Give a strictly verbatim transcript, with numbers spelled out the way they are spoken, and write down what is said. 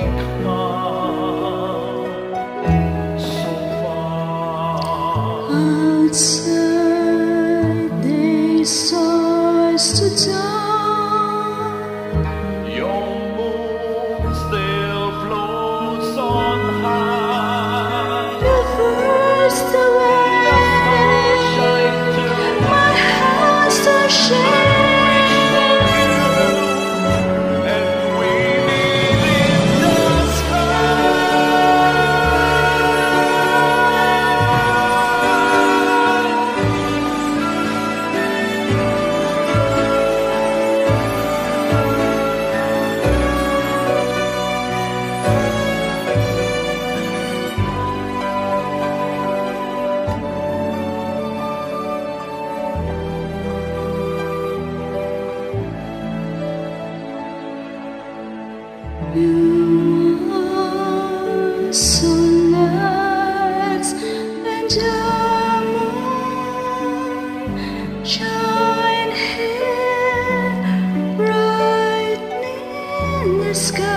Outside they stars to dawn. Your moon still floats on high. The first away, my heart still shakes. You are so nice, and diamond shine here brightly in the sky.